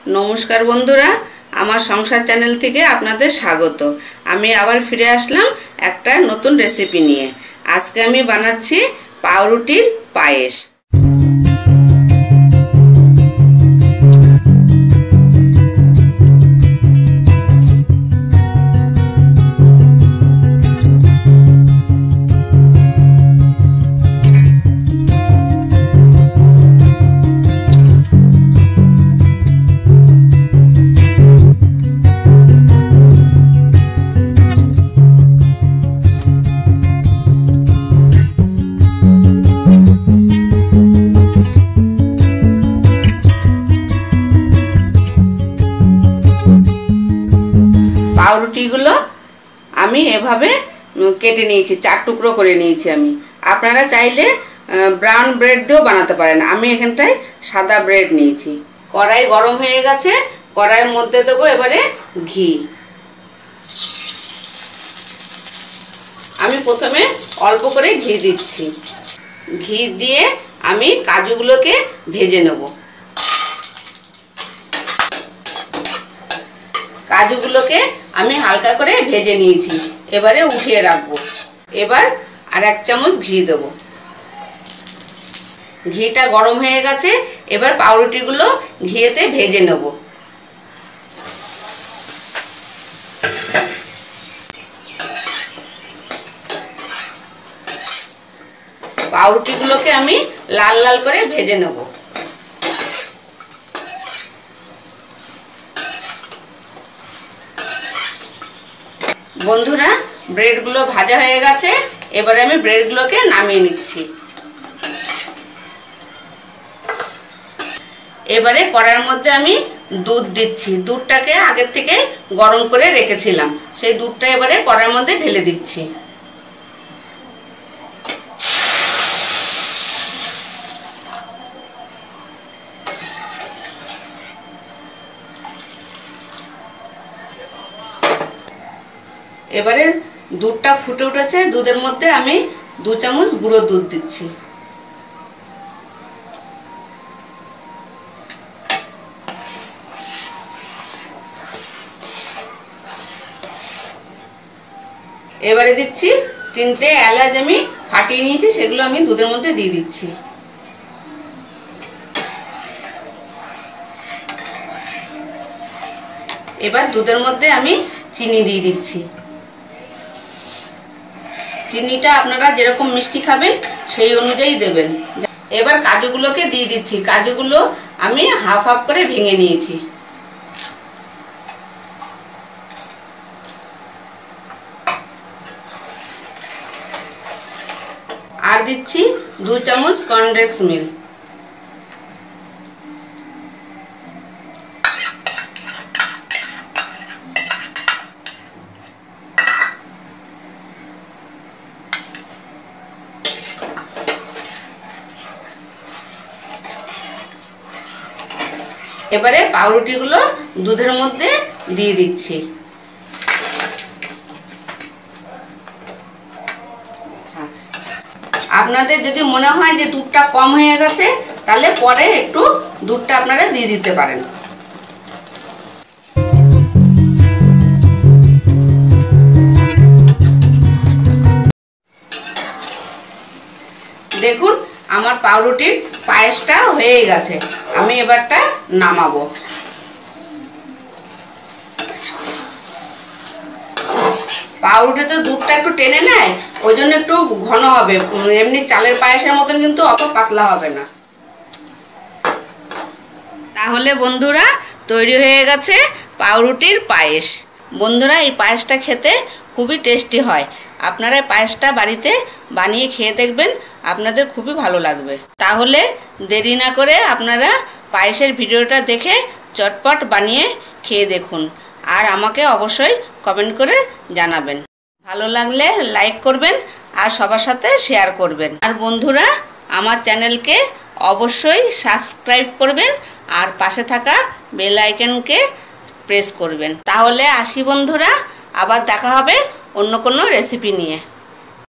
नमस्कार बंधुरा आमार संसार चैनल थेके आपनादेर स्वागत। आमी आबार फिरे आसलाम एकटा नतून रेसिपि निये। आजके आमी बानाच्छि पाउरुटिर पायेस। पाउरुटिगुलो आमी एभावे केटे निয়েছি, चार टुकरो करे निয়েছি आमी। आपनारा चाइले ब्राउन ब्रेड दिয়েও বানাতে পারেন। আমি এখানটায় সাদা ব্রেড নিয়েছি। কড়াই গরম হয়ে গেছে, কড়াইয়ের মধ্যে দেব এবারে ঘি। আমি প্রথমে অল্প করে ঘি দিচ্ছি। ঘি দিয়ে আমি কাজুগুলোকে ভেজে নেব। কাজুগুলোকে আমি হালকা করে ভেজে নিয়েছি, এবারে উঠিয়ে রাখবো। এবার আর এক চামচ ঘি দেব। ঘিটা গরম হয়ে গেছে, এবার পাউরুটিগুলো ঘিয়েতে ভেজে নেব। পাউরুটিগুলোকে আমি লাল লাল করে ভেজে নেব। বন্ধুরা ব্রেডগুলো ভাজা হয়ে গেছে, এবারে আমি ব্রেডগুলোকে নামিয়ে নিচ্ছি। এবারে কড়াইয়ের মধ্যে আমি দুধ দিচ্ছি। দুধটাকে আগের থেকে গরম করে রেখেছিলাম, সেই দুধটা এবারে কড়াইয়ের মধ্যে ঢেলে দিচ্ছি। এবারে দুধটা ফুটে উঠেছে, দুধের মধ্যে আমি 2 চামচ গুঁড়ো দুধ দিচ্ছি। এবারে দিচ্ছি 3টে এলাচ আমি ফাটিয়ে নিয়েছি, সেগুলো আমি দুধের মধ্যে দিয়ে দিচ্ছি। এবার দুধের মধ্যে আমি চিনি দিয়ে দিচ্ছি। চিনিটা আপনারা যেরকম মিষ্টি খাবেন সেই অনুযায়ী দেবেন। এবার কাজুগুলোকে দিয়ে দিচ্ছি। কাজুগুলো আমি হাফ হাফ করে ভেঙে নিয়েছি। আর দিচ্ছি 2 চামচ কনডেন্স মিল্ক। এবারে পাউরুটিগুলো দুধের মধ্যে দিয়ে দিচ্ছি। আপনাদের যদি মনে হয় যে দুধটা কম হয়ে গেছে, তাহলে পরে একটু দুধটা আপনারা দিয়ে দিতে পারেন। দেখুন আমার পাউরুটির পায়েসটা হয়ে গেছে। আমি এবারটা নামাবো। পাউরুটিতে দুধটা একটু টেনে নেয়, ওই জন্য একটু ঘন হবে। এমনি চালের পায়েসের মতন কিন্তু অত পাতলা হবে না। তাহলে বন্ধুরা তৈরি হয়ে গেছে পাউরুটির পায়েস। বন্ধুরা এই পায়েসটা খেতে খুবই টেস্টি হয়। আপনারা পায়েসটা বাড়িতে বানিয়ে খেয়ে দেখবেন, আপনাদের খুবই ভালো লাগবে। তাহলে দেরি না করে আপনারা পায়েসের ভিডিওটা দেখে চটপট বানিয়ে খেয়ে দেখুন, আর আমাকে অবশ্যই কমেন্ট করে জানাবেন। ভালো লাগলে লাইক করবেন আর সবার সাথে শেয়ার করবেন। আর বন্ধুরা আমার চ্যানেলকে অবশ্যই সাবস্ক্রাইব করবেন আর পাশে থাকা বেল আইকনকে প্রেস করবেন। তাহলে আসি বন্ধুরা, আবার দেখা হবে অন্য কোনো রেসিপি নিয়ে।